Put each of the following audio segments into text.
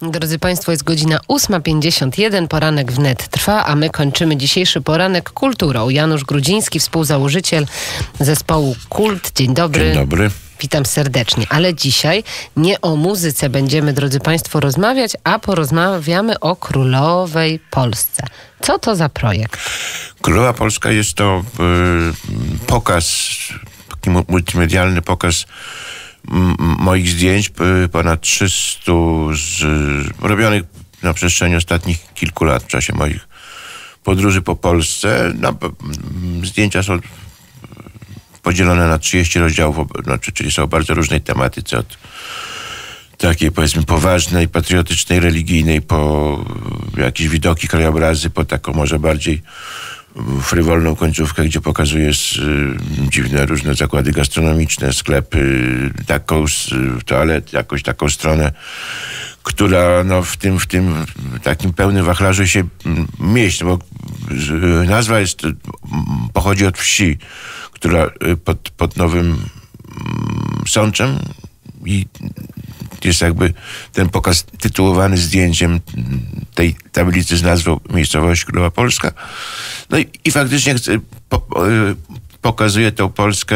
Drodzy Państwo, jest godzina 8:51, poranek wnet trwa, a my kończymy dzisiejszy poranek kulturą. Janusz Grudziński, współzałożyciel zespołu Kult. Dzień dobry. Dzień dobry. Witam serdecznie. Ale dzisiaj nie o muzyce będziemy, drodzy Państwo, rozmawiać, a porozmawiamy o Królowej Polsce. Co to za projekt? Królowa Polska jest to pokaz, taki multimedialny pokaz moich zdjęć, ponad 300 robionych na przestrzeni ostatnich kilku lat w czasie moich podróży po Polsce. Zdjęcia są podzielone na 30 rozdziałów, czyli są o bardzo różnej tematyce, od takiej, powiedzmy, poważnej, patriotycznej, religijnej, po jakieś widoki, krajobrazy, po taką może bardziej frywolną końcówkę, gdzie pokazuje dziwne różne zakłady gastronomiczne, sklepy, toalet, jakąś taką stronę, która w tym takim pełnym wachlarzu się mieści, bo nazwa pochodzi od wsi, która pod Nowym Sączem, i jest jakby ten pokaz tytułowany zdjęciem tej tablicy z nazwą miejscowości Królowa Polska. No i faktycznie pokazuje tę Polskę,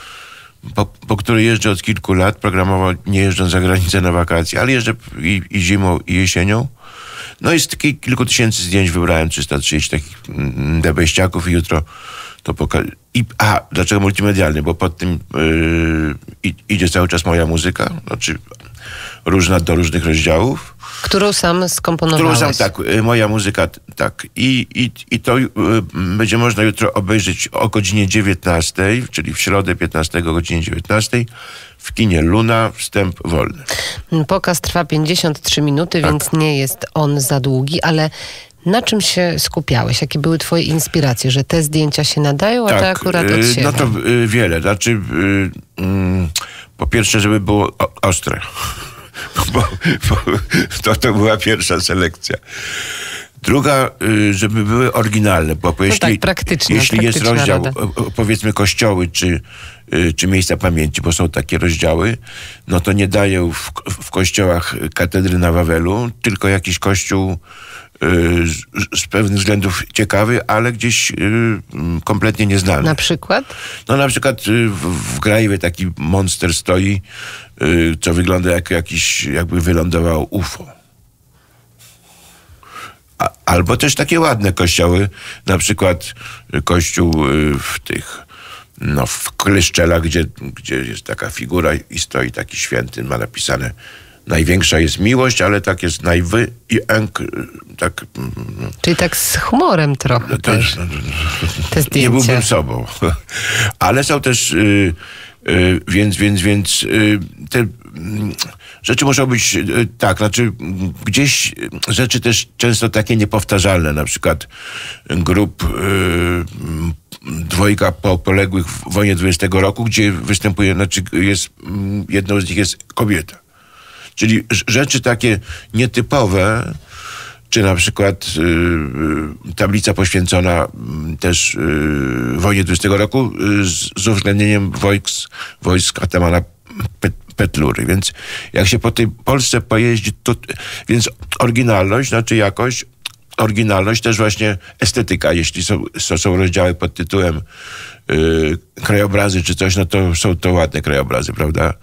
po której jeżdżę od kilku lat, programowo nie jeżdżąc za granicę na wakacje, ale jeżdżę i zimą, i jesienią. No i z kilku tysięcy zdjęć wybrałem 330 takich debeściaków i jutro to pokażę. Dlaczego multimedialny? Bo pod tym idzie cały czas moja muzyka, znaczy różna do różnych rozdziałów. Którą sam skomponowałeś. Tak, moja muzyka, tak. I to będzie można jutro obejrzeć o godzinie 19, czyli w środę 15 o godzinie 19 w kinie Luna, wstęp wolny. Pokaz trwa 53 minuty, tak, więc nie jest on za długi, ale na czym się skupiałeś? Jakie były twoje inspiracje? Że te zdjęcia się nadają, a te akurat od siebie? No to wiele. Znaczy, po pierwsze, żeby było ostre. Bo to była pierwsza selekcja. Druga, żeby były oryginalne, bo jeśli jest rozdział, powiedzmy, kościoły czy miejsca pamięci, bo są takie rozdziały, no to nie daję w kościołach katedry na Wawelu, tylko jakiś kościół z pewnych względów ciekawy, ale gdzieś kompletnie nieznany. Na przykład? No na przykład w Grajewie taki monster stoi, co wygląda jakby wylądował UFO. Albo też takie ładne kościoły, na przykład kościół w Kleszczelach, gdzie jest taka figura i stoi taki święty, ma napisane: największa jest miłość, ale tak jest i ęk, tak. Czyli tak z humorem trochę też. Te zdjęcia. Nie byłbym sobą. Ale są też, więc te rzeczy muszą być, tak, znaczy gdzieś rzeczy też często takie niepowtarzalne, na przykład grup dwojga poległych w wojnie 20 roku, gdzie występuje, jedną z nich jest kobieta. Czyli rzeczy takie nietypowe, czy na przykład tablica poświęcona też wojnie 20 roku z uwzględnieniem wojsk atamana Petlury. Więc jak się po tej Polsce pojeździ, więc oryginalność, znaczy jakość, oryginalność, też właśnie estetyka. Jeśli są rozdziały pod tytułem krajobrazy czy coś, no to są to ładne krajobrazy, prawda?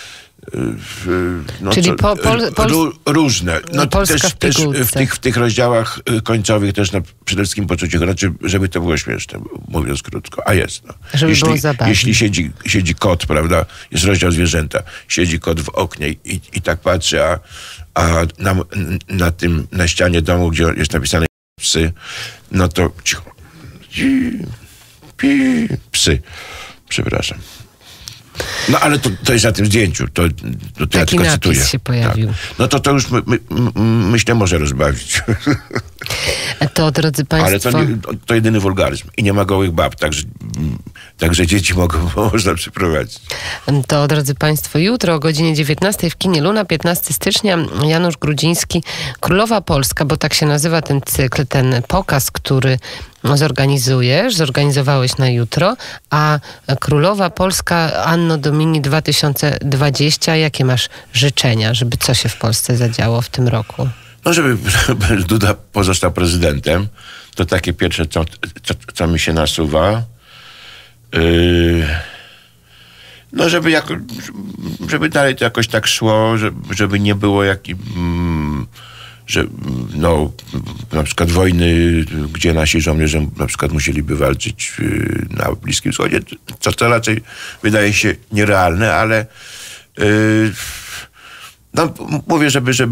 Czyli różne. No, też w tych rozdziałach końcowych też przede wszystkim poczucie, znaczy, żeby to było śmieszne, mówiąc krótko. A jest. No. Żeby było zabawne. Jeśli siedzi kot, prawda, jest rozdział zwierzęta, siedzi kot w oknie i tak patrzy, a na ścianie domu, gdzie jest napisane psy, no to psy. Przepraszam. No ale to jest na tym zdjęciu. To ja tylko cytuję. Się pojawił. Tak. No to już myślę może rozbawić. To, drodzy państwo... Ale to jedyny wulgaryzm. I nie ma gołych bab, także dzieci można przyprowadzić. To, drodzy państwo, jutro o godzinie 19 w kinie Luna, 15 stycznia, Janusz Grudziński, Królowa Polska, bo tak się nazywa ten cykl, ten pokaz, który zorganizowałeś na jutro, a Królowa Polska Anno Domini 2020, jakie masz życzenia, żeby co się w Polsce zadziało w tym roku? No, żeby Duda pozostał prezydentem, to takie pierwsze, co mi się nasuwa. No, żeby dalej to jakoś tak szło, żeby nie było na przykład wojny, gdzie nasi żołnierze na przykład musieliby walczyć na Bliskim Wschodzie, co raczej wydaje się nierealne, ale no, mówię,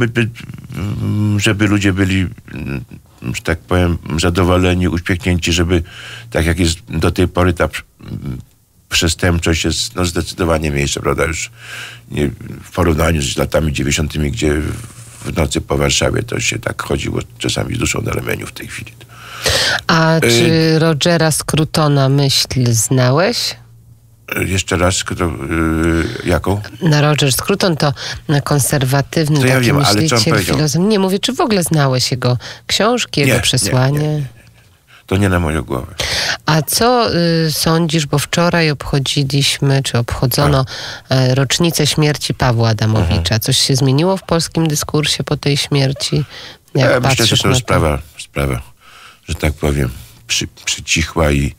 żeby ludzie byli, że tak powiem, zadowoleni, uśmiechnięci, żeby tak jak jest do tej pory ta przestępczość jest zdecydowanie mniejsza, prawda, już w porównaniu z latami 90., gdzie w nocy po Warszawie to się tak chodziło czasami z duszą na ramieniu w tej chwili. A czy Rogera Scrutona myśl znałeś? Jeszcze raz, jaką? Roger Scruton to konserwatywny to ja taki wiem, myśliciel, filozof. Nie, mówię, czy w ogóle znałeś jego książki, jego przesłanie? Nie. To nie na moją głowę. A co sądzisz, bo wczoraj obchodzono rocznicę śmierci Pawła Adamowicza. Coś się zmieniło w polskim dyskursie po tej śmierci? Ja myślę, że to sprawa, że tak powiem, przycichła i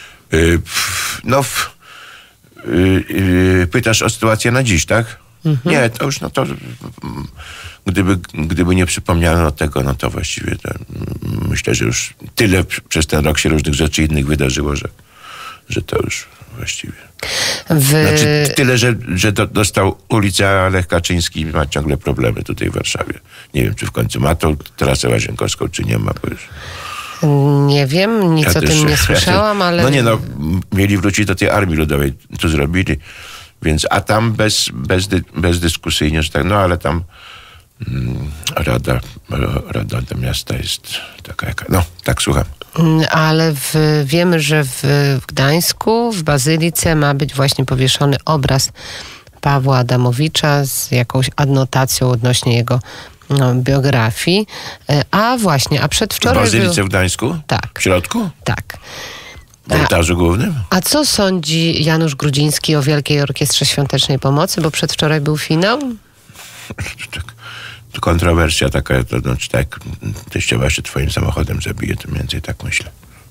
pytasz o sytuację na dziś, tak? Nie, to już, gdyby nie przypomniano tego, no to właściwie myślę, że już tyle przez ten rok się różnych rzeczy innych wydarzyło, że to już właściwie. Znaczy tyle, że dostał ulicę, a Lech Kaczyński ma ciągle problemy tutaj w Warszawie. Nie wiem, czy w końcu ma tą trasę łazienkowską, czy nie ma, bo już... Nie wiem, nic o tym nie słyszałam, ale... Mieli wrócić do tej Armii Ludowej, co zrobili, więc, a tam bezdyskusyjnie, że tak, ale tam Rada do miasta jest taka jaka... tak, słucham. Ale wiemy, że w Gdańsku, w Bazylice ma być właśnie powieszony obraz Pawła Adamowicza z jakąś adnotacją odnośnie jego biografii. A przedwczoraj... W Bazylice w Gdańsku? Tak. W środku? Tak. W ołtarzu głównym? A co sądzi Janusz Grudziński o Wielkiej Orkiestrze Świątecznej Pomocy, bo przedwczoraj był finał? Kontrowersja taka, to znaczy tak, teściowa się twoim samochodem zabije, to mniej więcej tak myślę.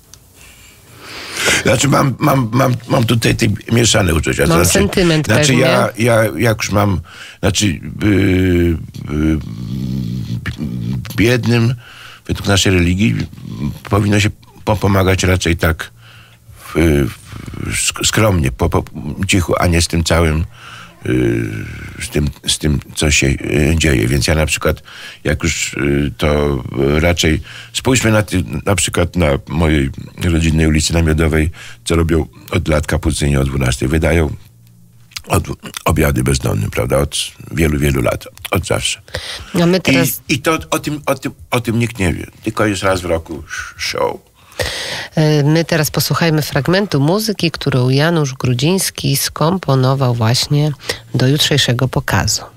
Znaczy mam tutaj te mieszane uczucia. Mam sentyment pewnie. Ja jak już mam, biednym, według naszej religii, powinno się pomagać raczej tak skromnie, po cichu, a nie z tym całym, z tym, co się dzieje. Więc ja na przykład, jak już to raczej spójrzmy na przykład na mojej rodzinnej ulicy Namiotowej, co robią od lat kapucyni o 12. Wydają obiady bezdomnym, prawda? Od wielu, wielu lat. Od zawsze. A my teraz... I to o tym nikt nie wie. Tylko jest raz w roku show. My teraz posłuchajmy fragmentu muzyki, którą Janusz Grudziński skomponował właśnie do jutrzejszego pokazu.